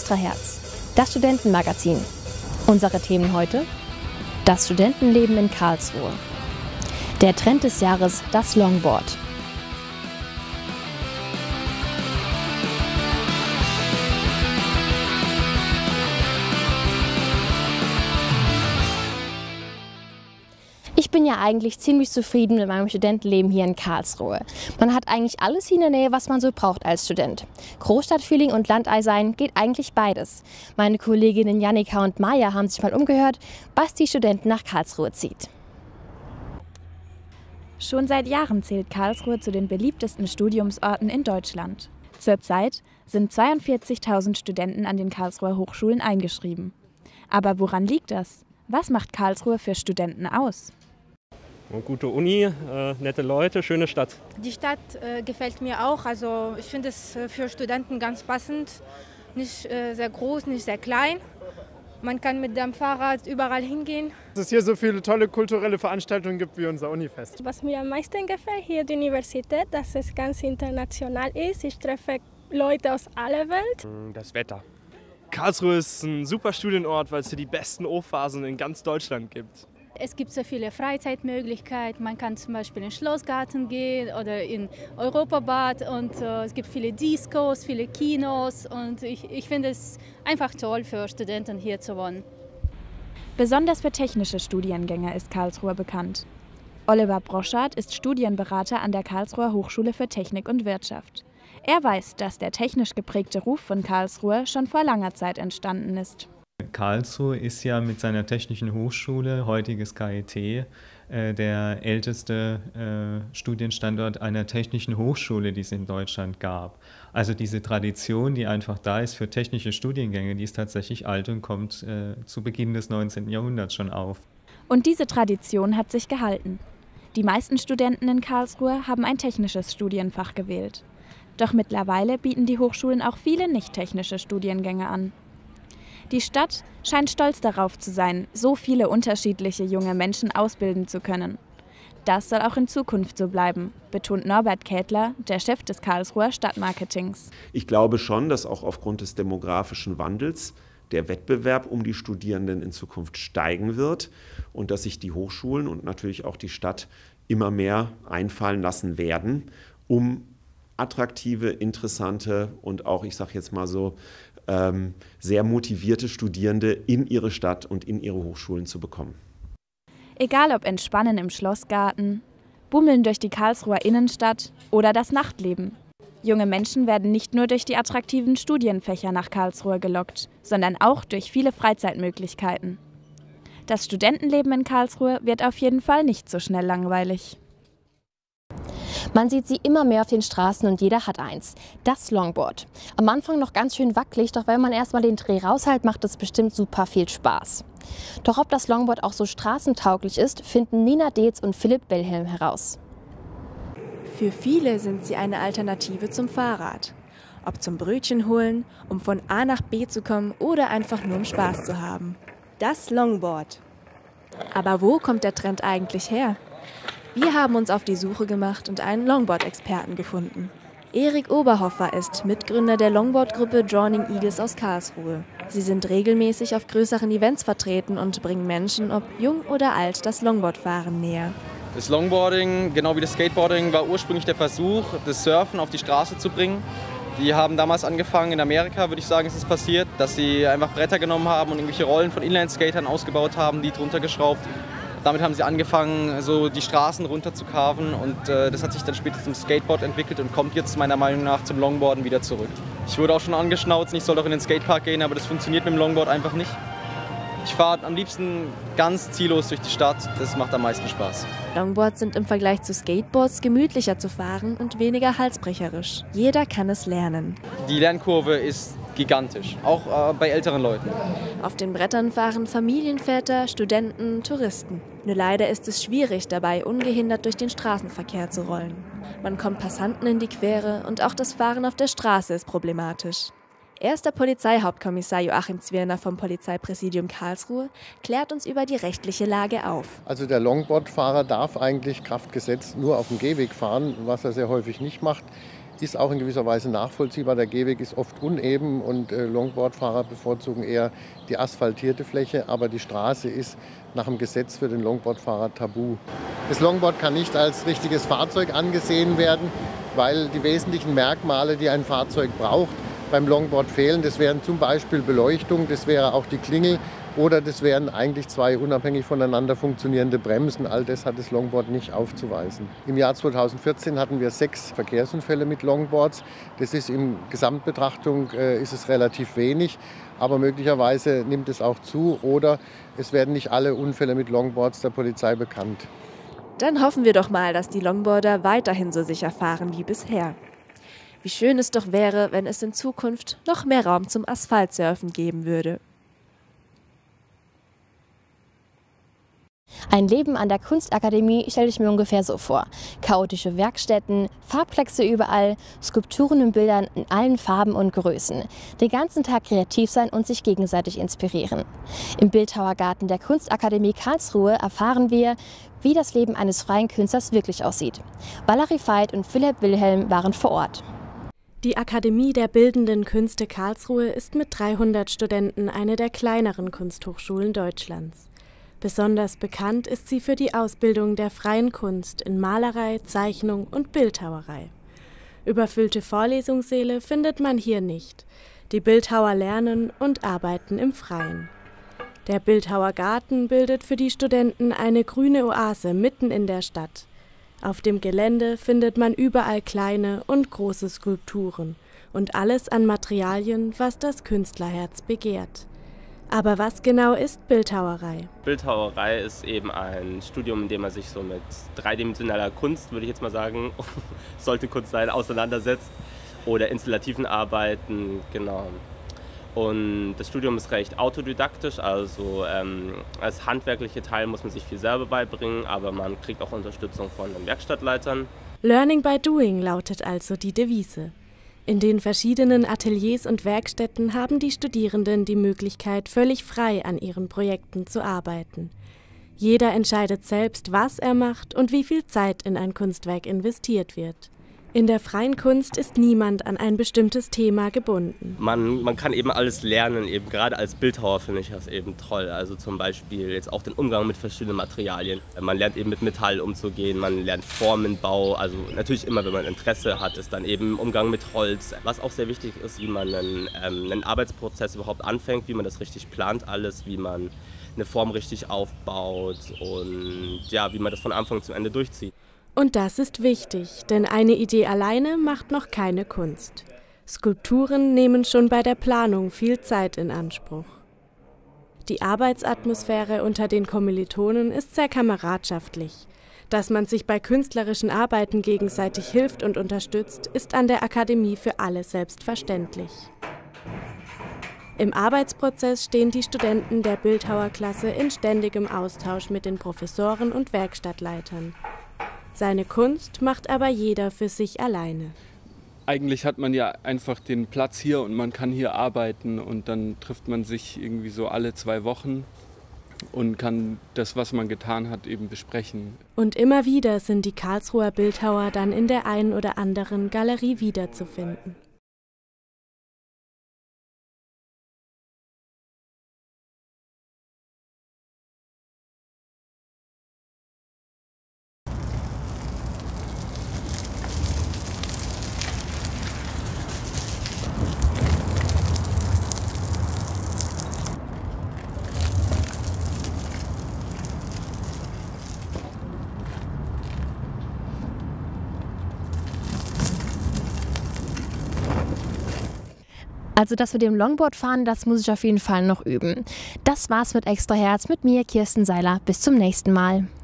Extra Herz, das Studentenmagazin. Unsere Themen heute: das Studentenleben in Karlsruhe. Der Trend des Jahres, das Longboard. Ich bin ja eigentlich ziemlich zufrieden mit meinem Studentenleben hier in Karlsruhe. Man hat eigentlich alles hier in der Nähe, was man so braucht als Student. Großstadtfeeling und Landei sein geht eigentlich beides. Meine Kolleginnen Jannika und Maja haben sich mal umgehört, was die Studenten nach Karlsruhe zieht. Schon seit Jahren zählt Karlsruhe zu den beliebtesten Studiumsorten in Deutschland. Zurzeit sind 42.000 Studenten an den Karlsruher Hochschulen eingeschrieben. Aber woran liegt das? Was macht Karlsruhe für Studenten aus? Eine gute Uni, nette Leute, schöne Stadt. Die Stadt gefällt mir auch. Also ich finde es für Studenten ganz passend. Nicht sehr groß, nicht sehr klein. Man kann mit dem Fahrrad überall hingehen. Dass es hier so viele tolle kulturelle Veranstaltungen gibt wie unser Unifest. Was mir am meisten gefällt hier die Universität, dass es ganz international ist. Ich treffe Leute aus aller Welt. Das Wetter. Karlsruhe ist ein super Studienort, weil es hier die besten O-Phasen in ganz Deutschland gibt. Es gibt so viele Freizeitmöglichkeiten. Man kann zum Beispiel in den Schlossgarten gehen oder in Europabad und es gibt viele Discos, viele Kinos und ich finde es einfach toll für Studenten hier zu wohnen. Besonders für technische Studiengänge ist Karlsruhe bekannt. Oliver Broschardt ist Studienberater an der Karlsruher Hochschule für Technik und Wirtschaft. Er weiß, dass der technisch geprägte Ruf von Karlsruhe schon vor langer Zeit entstanden ist. Karlsruhe ist ja mit seiner Technischen Hochschule, heutiges KIT, der älteste Studienstandort einer technischen Hochschule, die es in Deutschland gab. Also diese Tradition, die einfach da ist für technische Studiengänge, die ist tatsächlich alt und kommt zu Beginn des 19. Jahrhunderts schon auf. Und diese Tradition hat sich gehalten. Die meisten Studenten in Karlsruhe haben ein technisches Studienfach gewählt. Doch mittlerweile bieten die Hochschulen auch viele nicht-technische Studiengänge an. Die Stadt scheint stolz darauf zu sein, so viele unterschiedliche junge Menschen ausbilden zu können. Das soll auch in Zukunft so bleiben, betont Norbert Kädler, der Chef des Karlsruher Stadtmarketings. Ich glaube schon, dass auch aufgrund des demografischen Wandels der Wettbewerb um die Studierenden in Zukunft steigen wird und dass sich die Hochschulen und natürlich auch die Stadt immer mehr einfallen lassen werden, um attraktive, interessante und auch, ich sage jetzt mal so, sehr motivierte Studierende in ihre Stadt und in ihre Hochschulen zu bekommen. Egal ob Entspannen im Schlossgarten, Bummeln durch die Karlsruher Innenstadt oder das Nachtleben. Junge Menschen werden nicht nur durch die attraktiven Studienfächer nach Karlsruhe gelockt, sondern auch durch viele Freizeitmöglichkeiten. Das Studentenleben in Karlsruhe wird auf jeden Fall nicht so schnell langweilig. Man sieht sie immer mehr auf den Straßen und jeder hat eins, das Longboard. Am Anfang noch ganz schön wackelig, doch wenn man erstmal den Dreh raushält, macht es bestimmt super viel Spaß. Doch ob das Longboard auch so straßentauglich ist, finden Nina Deetz und Philipp Wilhelm heraus. Für viele sind sie eine Alternative zum Fahrrad. Ob zum Brötchen holen, um von A nach B zu kommen oder einfach nur um Spaß zu haben. Das Longboard. Aber wo kommt der Trend eigentlich her? Wir haben uns auf die Suche gemacht und einen Longboard-Experten gefunden. Erik Oberhofer ist Mitgründer der Longboard-Gruppe Joining Eagles aus Karlsruhe. Sie sind regelmäßig auf größeren Events vertreten und bringen Menschen, ob jung oder alt, das Longboardfahren näher. Das Longboarding, genau wie das Skateboarding, war ursprünglich der Versuch, das Surfen auf die Straße zu bringen. Die haben damals angefangen, in Amerika, würde ich sagen, ist es passiert, dass sie einfach Bretter genommen haben und irgendwelche Rollen von Inline-Skatern ausgebaut haben, die drunter geschraubt. Damit haben sie angefangen, so die Straßen runter zu carven und das hat sich dann später zum Skateboard entwickelt und kommt jetzt meiner Meinung nach zum Longboarden wieder zurück. Ich wurde auch schon angeschnauzt, ich soll doch in den Skatepark gehen, aber das funktioniert mit dem Longboard einfach nicht. Ich fahre am liebsten ganz ziellos durch die Stadt, das macht am meisten Spaß. Longboards sind im Vergleich zu Skateboards gemütlicher zu fahren und weniger halsbrecherisch. Jeder kann es lernen. Die Lernkurve ist gigantisch, auch bei älteren Leuten. Auf den Brettern fahren Familienväter, Studenten, Touristen. Nur leider ist es schwierig, dabei ungehindert durch den Straßenverkehr zu rollen. Man kommt Passanten in die Quere und auch das Fahren auf der Straße ist problematisch. Erster Polizeihauptkommissar Joachim Zwirner vom Polizeipräsidium Karlsruhe klärt uns über die rechtliche Lage auf. Also der Longboardfahrer darf eigentlich kraftgesetzt nur auf dem Gehweg fahren, was er sehr häufig nicht macht. ist auch in gewisser Weise nachvollziehbar. Der Gehweg ist oft uneben und Longboardfahrer bevorzugen eher die asphaltierte Fläche, aber die Straße ist nach dem Gesetz für den Longboardfahrer tabu. Das Longboard kann nicht als richtiges Fahrzeug angesehen werden, weil die wesentlichen Merkmale, die ein Fahrzeug braucht, beim Longboard fehlen. Das wären zum Beispiel Beleuchtung, das wäre auch die Klingel oder das wären eigentlich zwei unabhängig voneinander funktionierende Bremsen. All das hat das Longboard nicht aufzuweisen. Im Jahr 2014 hatten wir 6 Verkehrsunfälle mit Longboards. Das ist in Gesamtbetrachtung ist es relativ wenig, aber möglicherweise nimmt es auch zu oder es werden nicht alle Unfälle mit Longboards der Polizei bekannt. Dann hoffen wir doch mal, dass die Longboarder weiterhin so sicher fahren wie bisher. Wie schön es doch wäre, wenn es in Zukunft noch mehr Raum zum Asphaltsurfen geben würde. Ein Leben an der Kunstakademie stelle ich mir ungefähr so vor. Chaotische Werkstätten, Farbplexe überall, Skulpturen und Bildern in allen Farben und Größen. Den ganzen Tag kreativ sein und sich gegenseitig inspirieren. Im Bildhauergarten der Kunstakademie Karlsruhe erfahren wir, wie das Leben eines freien Künstlers wirklich aussieht. Valerie Veit und Philipp Wilhelm waren vor Ort. Die Akademie der Bildenden Künste Karlsruhe ist mit 300 Studenten eine der kleineren Kunsthochschulen Deutschlands. Besonders bekannt ist sie für die Ausbildung der freien Kunst in Malerei, Zeichnung und Bildhauerei. Überfüllte Vorlesungssäle findet man hier nicht. Die Bildhauer lernen und arbeiten im Freien. Der Bildhauergarten bildet für die Studenten eine grüne Oase mitten in der Stadt. Auf dem Gelände findet man überall kleine und große Skulpturen und alles an Materialien, was das Künstlerherz begehrt. Aber was genau ist Bildhauerei? Bildhauerei ist eben ein Studium, in dem man sich so mit dreidimensionaler Kunst, würde ich jetzt mal sagen, sollte Kunst sein, auseinandersetzt oder installativen Arbeiten, genau. Und das Studium ist recht autodidaktisch, also als handwerkliche Teil muss man sich viel selber beibringen, aber man kriegt auch Unterstützung von den Werkstattleitern. Learning by doing lautet also die Devise. In den verschiedenen Ateliers und Werkstätten haben die Studierenden die Möglichkeit, völlig frei an ihren Projekten zu arbeiten. Jeder entscheidet selbst, was er macht und wie viel Zeit in ein Kunstwerk investiert wird. In der freien Kunst ist niemand an ein bestimmtes Thema gebunden. Man kann eben alles lernen, eben gerade als Bildhauer finde ich das eben toll. Also zum Beispiel jetzt auch den Umgang mit verschiedenen Materialien. Man lernt eben mit Metall umzugehen, man lernt Formenbau. Also natürlich immer, wenn man Interesse hat, ist dann eben Umgang mit Holz. Was auch sehr wichtig ist, wie man einen Arbeitsprozess überhaupt anfängt, wie man das richtig plant alles, wie man eine Form richtig aufbaut und ja, wie man das von Anfang zum Ende durchzieht. Und das ist wichtig, denn eine Idee alleine macht noch keine Kunst. Skulpturen nehmen schon bei der Planung viel Zeit in Anspruch. Die Arbeitsatmosphäre unter den Kommilitonen ist sehr kameradschaftlich. Dass man sich bei künstlerischen Arbeiten gegenseitig hilft und unterstützt, ist an der Akademie für alle selbstverständlich. Im Arbeitsprozess stehen die Studenten der Bildhauerklasse in ständigem Austausch mit den Professoren und Werkstattleitern. Seine Kunst macht aber jeder für sich alleine. Eigentlich hat man ja einfach den Platz hier und man kann hier arbeiten und dann trifft man sich irgendwie so alle 2 Wochen und kann das, was man getan hat, eben besprechen. Und immer wieder sind die Karlsruher Bildhauer dann in der einen oder anderen Galerie wiederzufinden. Also das mit dem Longboardfahren, das muss ich auf jeden Fall noch üben. Das war's mit Extra Herz mit mir, Kirsten Seiler. Bis zum nächsten Mal.